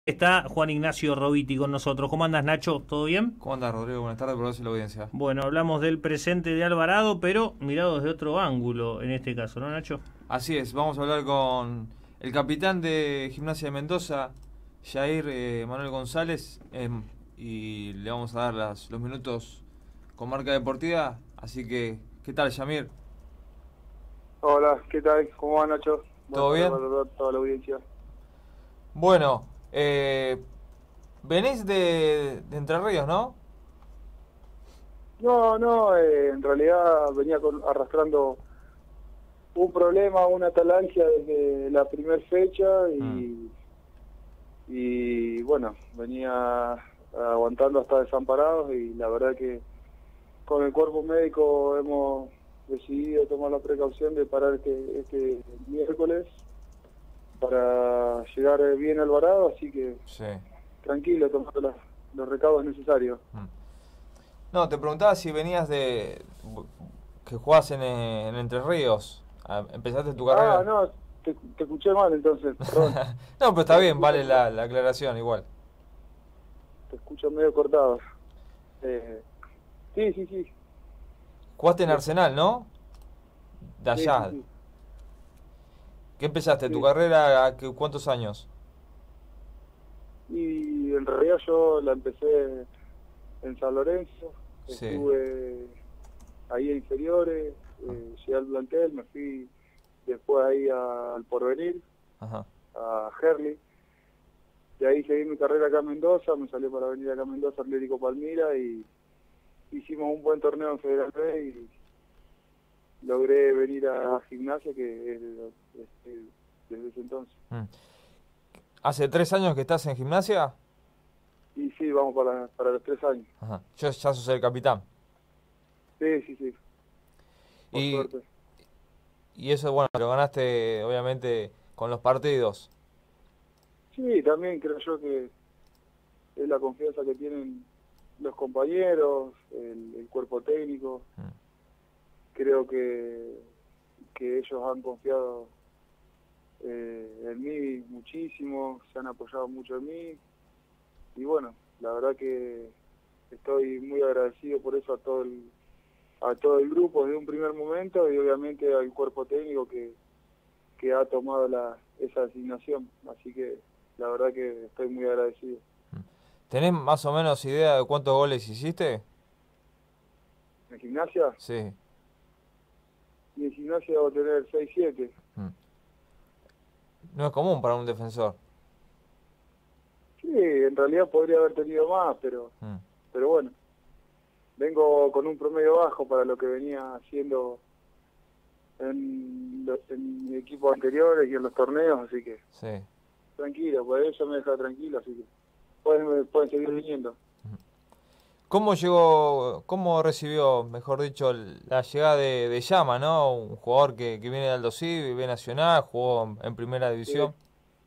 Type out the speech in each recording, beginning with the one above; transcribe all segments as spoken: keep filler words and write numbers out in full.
Está Juan Ignacio Robiti con nosotros. ¿Cómo andas, Nacho? ¿Todo bien? ¿Cómo andas, Rodrigo? Buenas tardes, por eso la audiencia. Bueno, hablamos del presente de Alvarado, pero mirado desde otro ángulo en este caso, ¿no, Nacho? Así es, vamos a hablar con el capitán de Gimnasia de Mendoza, Jair eh, Manuel González, eh, y le vamos a dar las, los minutos con marca deportiva. Así que, ¿qué tal, Yamir? Hola, ¿qué tal? ¿Cómo va, Nacho? ¿Todo Buenas bien? tardes para toda la audiencia. Bueno, eh, venís de, de Entre Ríos, ¿no? No, no, eh, en realidad venía con- arrastrando un problema, una atalancia desde la primera fecha Mm. y, y bueno, venía aguantando hasta desamparados y la verdad que con el cuerpo médico hemos decidido tomar la precaución de parar este, este miércoles para llegar bien a Alvarado, así que Sí. tranquilo, tomando las- los recaudos necesarios. Mm. No, te preguntaba si venías de... que jugás en, eh, en Entre Ríos. Ah, ¿empezaste tu Ah, carrera? no, te, te escuché mal entonces, perdón. No, pero está Te bien, escucho, vale la, la aclaración igual. te escucho medio cortado. Eh, sí, sí, sí, Jugaste en lo- Arsenal, ¿no? De sí, sí, allá. sí, ¿Qué empezaste? ¿Tu sí. carrera a qué- cuántos años? Y en realidad yo la empecé en San Lorenzo, Sí. estuve ahí en inferiores, eh, llegué al plantel, me fui después ahí a- al Porvenir, Ajá. a Herli. De ahí seguí mi carrera acá en Mendoza, me salió para venir acá a Mendoza, Atlético Palmira, y hicimos un buen torneo en Federal B y logré venir a Gimnasia, que es de- este, desde ese entonces. Mm. ¿Hace tres años que estás en Gimnasia? Y sí, vamos para, para los tres años. Ajá. Yo ya sos el capitán. Sí, sí, sí, por Y, suerte. y eso, bueno, lo ganaste obviamente con los partidos. Sí, también creo yo que es la confianza que tienen los compañeros, el, el cuerpo técnico. Mm. Creo que, que ellos han confiado eh, en mí muchísimo, se han apoyado mucho en mí. Y bueno, la verdad que estoy muy agradecido por eso a todo el, a todo el grupo desde un primer momento y obviamente al cuerpo técnico que, que ha tomado la, esa asignación. Así que la verdad que estoy muy agradecido. ¿Tenés más o menos idea de cuántos goles hiciste? En gimnasia, Sí. y en gimnasia debo tener seis siete. Mm. No es común para un defensor. Sí, en realidad podría haber tenido más, pero, Mm. pero bueno, vengo con un promedio bajo para lo que venía haciendo en, los, en mi equipo anteriores y en los torneos, así que Sí. tranquilo, por eso me deja tranquilo, así que pueden, pueden seguir viniendo. ¿Cómo llegó, cómo recibió, mejor dicho, la llegada de, de Llama, ¿no? Un jugador que, que viene de Aldo Civi, B Nacional, jugó en primera Sí. división.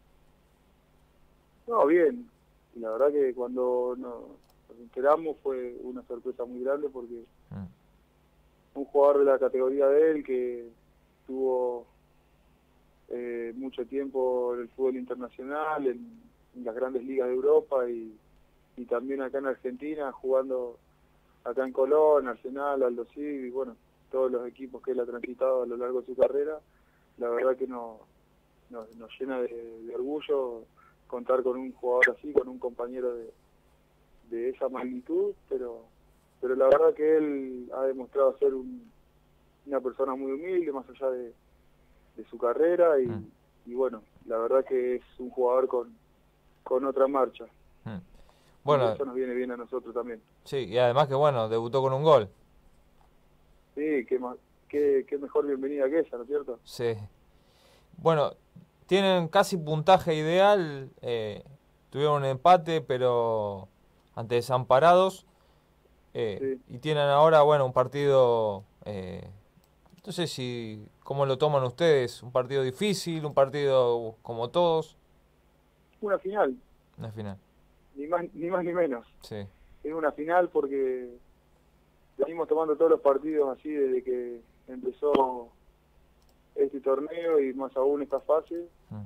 No, bien, la verdad que cuando nos, nos enteramos fue una sorpresa muy grande porque Mm. un jugador de la categoría de él que tuvo eh, mucho tiempo en el fútbol internacional, en, en las grandes ligas de Europa y, y también acá en Argentina, jugando acá en Colón, Arsenal, Aldo Civi, bueno, todos los equipos que él ha transitado a lo largo de su carrera. La verdad que no, no- nos llena de, de orgullo contar con un jugador así, con un compañero de, de esa magnitud, pero pero la verdad que él ha demostrado ser un, una persona muy humilde, más allá de, de su carrera, Mm. y, y bueno, la verdad que es un jugador con, con otra marcha, Mm. y Bueno, eso nos viene bien a nosotros también. sí, y además que bueno, debutó con un gol. Sí, qué, ma- qué, qué mejor bienvenida que esa, ¿no es cierto? Sí. Bueno, tienen casi puntaje ideal, eh, tuvieron un empate, pero ante Desamparados, eh, Sí. y tienen ahora, bueno, un partido, eh, no sé si, ¿cómo lo toman ustedes? ¿Un partido difícil, un partido como todos? Una final, Una final, ni más ni más ni menos. sí, Es una final porque venimos tomando todos los partidos así desde que empezó este torneo y más aún esta fase. mm,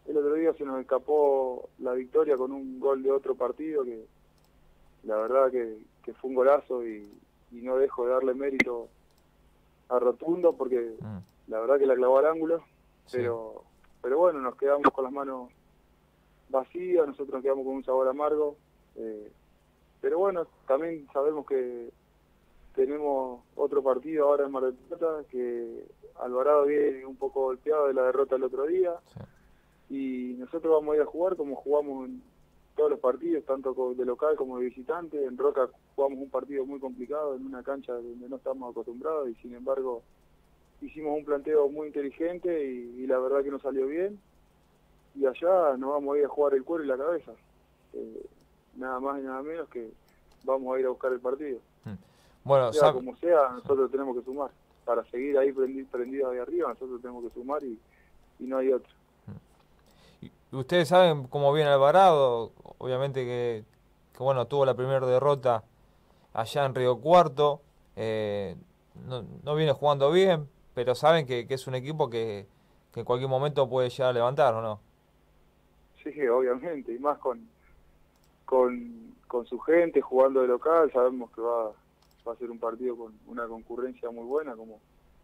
el otro día se nos escapó la victoria con un gol de otro partido que la verdad que, que fue un golazo y, y no dejo de darle mérito a Rotundo porque mm. la verdad que la clavó al ángulo, sí. pero pero bueno, nos quedamos con las manos vacías, nosotros nos quedamos con un sabor amargo, eh, pero bueno, también sabemos que tenemos otro partido ahora en Mar del Plata, que Alvarado viene un poco golpeado de la derrota el otro día, sí. y nosotros vamos a ir a jugar como jugamos en todos los partidos, tanto de local como de visitante. En Roca jugamos un partido muy complicado en una cancha donde no estamos acostumbrados y sin embargo hicimos un planteo muy inteligente y, y la verdad que nos salió bien. Y allá nos vamos a ir a jugar el cuero y la cabeza. Eh, nada más y nada menos que vamos a ir a buscar el partido. Bueno, sea como sea, nosotros tenemos que sumar. Para seguir ahí prendidos ahí arriba, nosotros tenemos que sumar y, y no hay otro. Ustedes saben cómo viene Alvarado, obviamente que, que bueno, tuvo la primera derrota allá en Río Cuarto, eh, no, no viene jugando bien, pero saben que, que es un equipo que, que en cualquier momento puede llegar a levantar, ¿o no? Sí, obviamente, y más con, con, con su gente jugando de local, sabemos que va, va a ser un partido con una concurrencia muy buena, como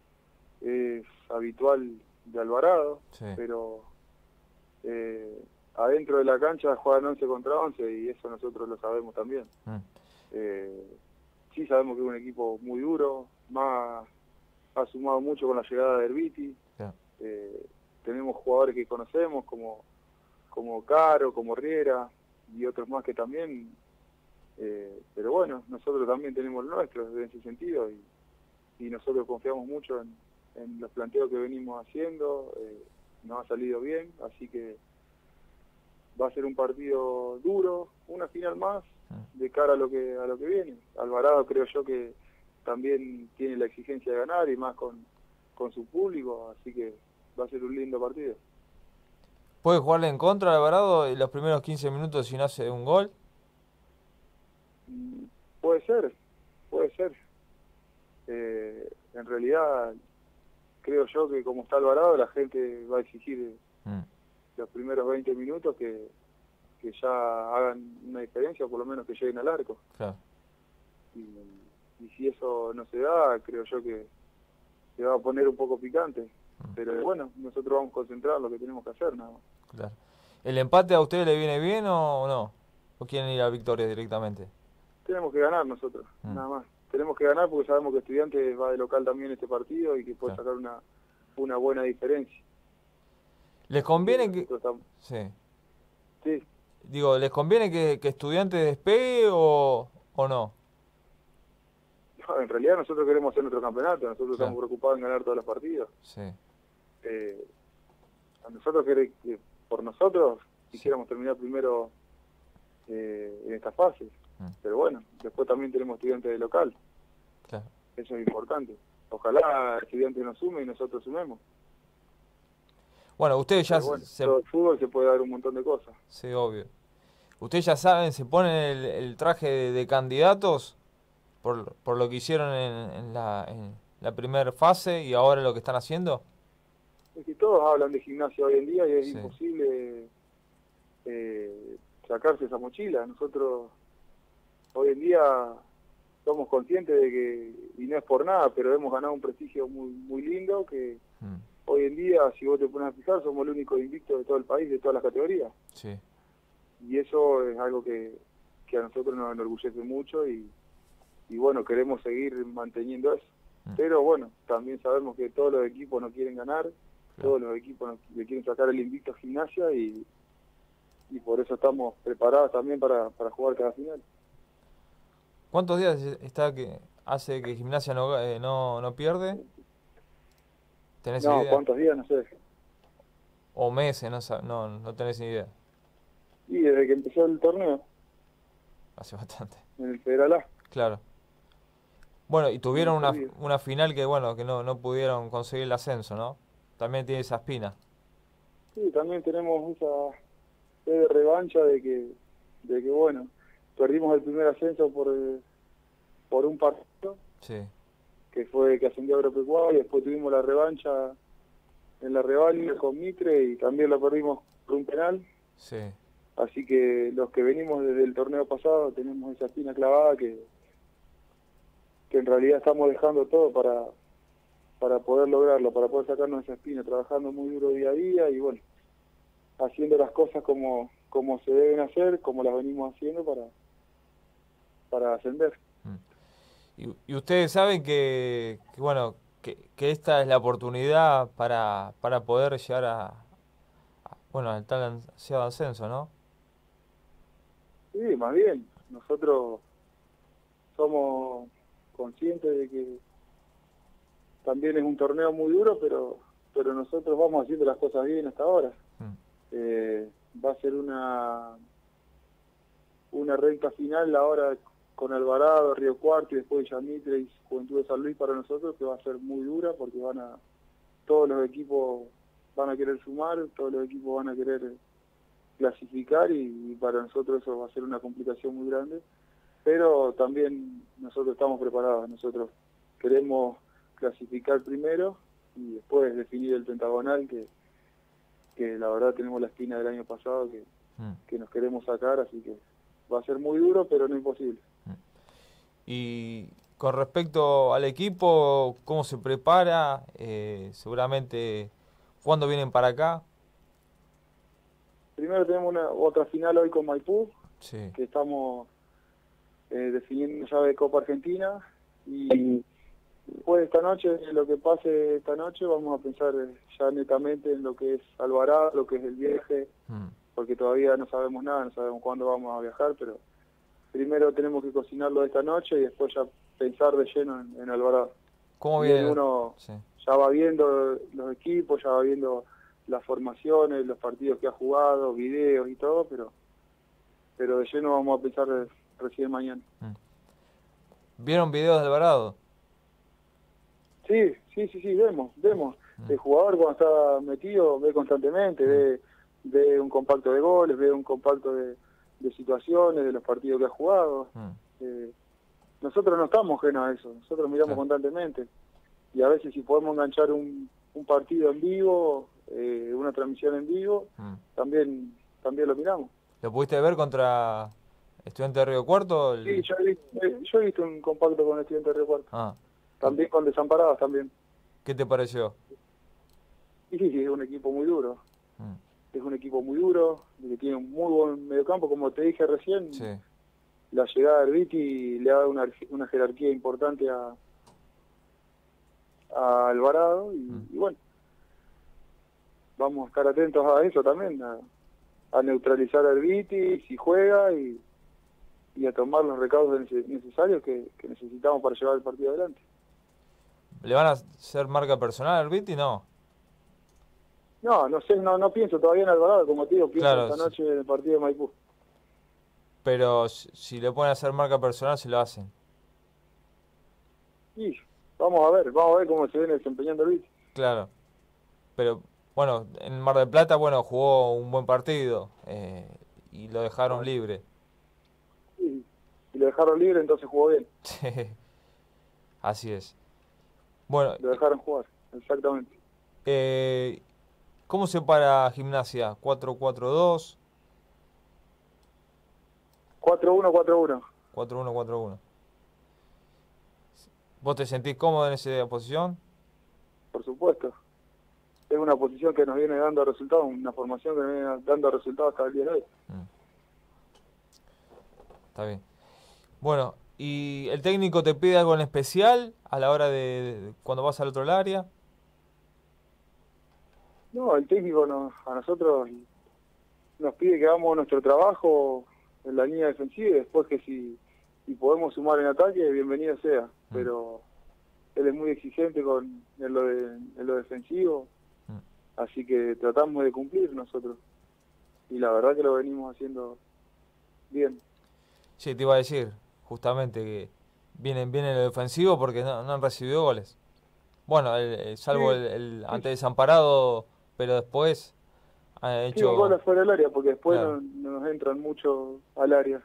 es habitual de Alvarado, sí. pero... Eh, adentro de la cancha juegan once contra once y eso nosotros lo sabemos también. Mm. Eh, sí sabemos que es un equipo muy duro, más ha sumado mucho con la llegada de Herbiti. Yeah. Eh, tenemos jugadores que conocemos como, como Caro, como Riera y otros más que también, eh, pero bueno, nosotros también tenemos el nuestro en ese sentido y, y nosotros confiamos mucho en, en los planteos que venimos haciendo. Eh, nos ha salido bien, así que va a ser un partido duro, una final más de cara a lo que a lo que viene. Alvarado creo yo que también tiene la exigencia de ganar y más con, con su público, así que va a ser un lindo partido. ¿Puede jugarle en contra a Alvarado en los primeros quince minutos si no hace un gol? Puede ser, puede ser. Eh, en realidad... creo yo que como está Alvarado, la gente va a exigir mm. los primeros veinte minutos que, que ya hagan una diferencia, o por lo menos que lleguen al arco. Claro. Y, y si eso no se da, creo yo que se va a poner un poco picante. Mm. Pero bueno, nosotros vamos a concentrar lo que tenemos que hacer, nada más. Claro. ¿El empate a ustedes le viene bien o no? ¿O quieren ir a victoria directamente? Tenemos que ganar nosotros, mm. nada más. Tenemos que ganar porque sabemos que Estudiantes va de local también este partido y que puede claro. sacar una, una buena diferencia. ¿Les conviene que...? Estamos... Sí. Sí. Digo, ¿les conviene que, que Estudiantes despegue o, o no? No, en realidad nosotros queremos hacer nuestro campeonato, nosotros claro. estamos preocupados en ganar todos los partidos. Sí. Eh, a nosotros, que, que por nosotros, quisiéramos sí. terminar primero eh, en esta fase. Pero bueno, después también tenemos Estudiantes de local. Claro. Eso es importante. Ojalá Estudiantes nos sume y nosotros sumemos. Bueno, ustedes ya... Bueno, se... todo el fútbol se puede dar un montón de cosas. Sí, obvio. Ustedes ya saben, se ponen el, el traje de, de candidatos por, por lo que hicieron en, en la, en la primera fase y ahora lo que están haciendo. Es que todos hablan de Gimnasia hoy en día y es sí. imposible eh, sacarse esa mochila. Nosotros... hoy en día somos conscientes de que, y no es por nada, pero hemos ganado un prestigio muy muy lindo, que mm. hoy en día, si vos te pones a fijar, somos el único invicto de todo el país, de todas las categorías. Sí. Y eso es algo que, que a nosotros nos enorgullece mucho y, y bueno, queremos seguir manteniendo eso. Mm. Pero bueno, también sabemos que todos los equipos no quieren ganar, claro. todos los equipos no, le quieren sacar el invicto a Gimnasia y, y por eso estamos preparados también para, para jugar cada final. ¿Cuántos días está que hace que Gimnasia no eh, no, no pierde? ¿Tenés no, idea? ¿cuántos días? No sé. O meses, no, no, no tenés ni idea. Y desde que empezó el torneo. Hace bastante. En el Federal A. Claro. Bueno, y tuvieron una, una final que bueno que no, no pudieron conseguir el ascenso, ¿no? También tiene esa espina. Sí, también tenemos esa sed de revancha de que, de que bueno... perdimos el primer ascenso por por un partido, sí. que fue que ascendió a Agropecuaria, y después tuvimos la revancha en la revancha con Mitre y también la perdimos por un penal. Sí. Así que los que venimos desde el torneo pasado tenemos esa espina clavada que, que en realidad estamos dejando todo para, para poder lograrlo, para poder sacarnos esa espina, trabajando muy duro día a día y bueno, haciendo las cosas como, como se deben hacer, como las venimos haciendo para, para ascender. Y, y ustedes saben que, que bueno, que, que esta es la oportunidad para, para poder llegar a, a bueno, al tal ansiado ascenso, ¿no? Sí, más bien, nosotros somos conscientes de que también es un torneo muy duro, pero pero nosotros vamos haciendo las cosas bien hasta ahora. Mm. Eh, va a ser una una recta final ahora con Alvarado, Río Cuarto y después Yamitre y Juventud de San Luis para nosotros, que va a ser muy dura porque van a todos los equipos van a querer sumar, todos los equipos van a querer clasificar y, y para nosotros eso va a ser una complicación muy grande, pero también nosotros estamos preparados, nosotros queremos clasificar primero y después definir el pentagonal que, que la verdad tenemos la espina del año pasado que, Mm. que nos queremos sacar, así que va a ser muy duro pero no imposible. Y con respecto al equipo, ¿cómo se prepara? Eh, seguramente, ¿cuándo vienen para acá? Primero tenemos una otra final hoy con Maipú, Sí. que estamos eh, definiendo ya de Copa Argentina y después de esta noche, lo que pase esta noche, vamos a pensar ya netamente en lo que es Alvarado, lo que es el viaje, Mm. porque todavía no sabemos nada, no sabemos cuándo vamos a viajar, pero primero tenemos que cocinarlo de esta noche y después ya pensar de lleno en, en Alvarado. ¿Cómo Bien, viene? uno Sí. ya va viendo los equipos, ya va viendo las formaciones, los partidos que ha jugado, videos y todo, pero pero de lleno vamos a pensar recién mañana. ¿Vieron videos de Alvarado? Sí, sí, sí, sí, vemos, vemos. El jugador cuando está metido ve constantemente, ve, ve un compacto de goles, ve un compacto de, de situaciones, de los partidos que ha jugado. Mm. Eh, nosotros no estamos ajenos a eso, nosotros miramos Claro. constantemente. Y a veces si podemos enganchar un, un partido en vivo, eh, una transmisión en vivo, Mm. también también lo miramos. ¿Lo pudiste ver contra Estudiante de Río Cuarto? El- Sí, yo he, visto, eh, yo he visto un compacto con el Estudiante de Río Cuarto. Ah. También con Desamparados también. ¿Qué te pareció? Y sí, sí, es un equipo muy duro. Mm. Es un equipo muy duro, que tiene un muy buen mediocampo, como te dije recién. Sí. La llegada de Herbiti le da una, una jerarquía importante a, a Alvarado y, Mm. y bueno, vamos a estar atentos a eso también, a, a neutralizar a Herbiti si juega y, y a tomar los recaudos nece- necesarios que, que necesitamos para llevar el partido adelante. ¿Le van a hacer marca personal al Viti? No. No, no sé, no, no pienso todavía en Alvarado, como te digo, pienso Claro, esta sí. noche en el partido de Maipú. Pero si, si le pueden hacer marca personal, se lo hacen. Y vamos a ver, vamos a ver cómo se viene desempeñando Herbiti. Claro. Pero, bueno, en Mar del Plata, bueno, jugó un buen partido eh, y lo dejaron libre. Y, y lo dejaron libre, entonces jugó bien. Así es. Bueno, Lo dejaron jugar, exactamente. eh, ¿cómo se para Gimnasia? ¿cuatro cuatro dos? cuatro uno, cuatro uno. cuatro uno cuatro uno. ¿Vos te sentís cómodo en esa posición? Por supuesto. Es una posición que nos viene dando resultados, una formación que nos viene dando resultados hasta el día de hoy. Mm. Está bien. Bueno, ¿y el técnico te pide algo en especial a la hora de, de cuando vas al otro área? No, el técnico nos, a nosotros nos pide que hagamos nuestro trabajo en la línea defensiva y después que si, si podemos sumar en ataque, bienvenido sea. Mm. Pero él es muy exigente con en lo, de, en lo defensivo, Mm. así que tratamos de cumplir nosotros. Y la verdad que lo venimos haciendo bien. Sí, te iba a decir, justamente, que vienen bien en el defensivo porque no, no han recibido goles. Bueno, el- el- salvo Sí, el, el sí. ante Desamparado, pero después han Sí, un gol hecho... afuera del área, porque después Claro. no, no nos entran mucho al área.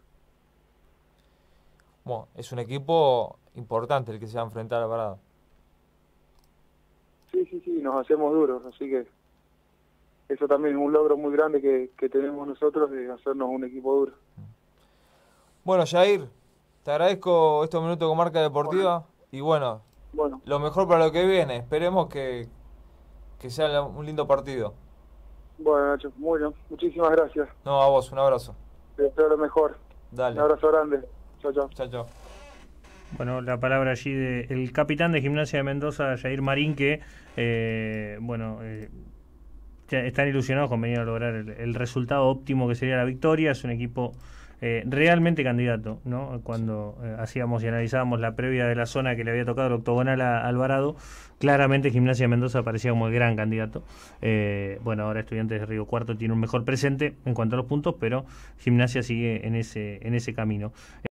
Bueno, es un equipo importante el que se va a enfrentar a Parado. Sí, sí, sí, nos hacemos duros, así que eso también es un logro muy grande que, que tenemos nosotros de hacernos un equipo duro. Bueno, Jair, te agradezco estos minutos con Marca Deportiva bueno. y bueno, bueno, lo mejor para lo que viene. Esperemos que, que sea un lindo partido. Bueno, Nacho, muy bien. Muchísimas gracias. No, a vos, un abrazo. Te deseo lo mejor. Dale. Un abrazo grande. Chao, chao. Chao, chao. Bueno, la palabra allí del capitán de Gimnasia de Mendoza, Jair Marín, que, eh, bueno... Eh, están ilusionados con venir a lograr el, el resultado óptimo que sería la victoria. Es un equipo eh, realmente candidato, ¿no? Cuando eh, hacíamos y analizábamos la previa de la zona que le había tocado el octogonal a Alvarado, claramente Gimnasia de Mendoza parecía como el gran candidato. Eh, bueno, ahora Estudiantes de Río Cuarto tiene un mejor presente en cuanto a los puntos, pero Gimnasia sigue en ese, en ese camino.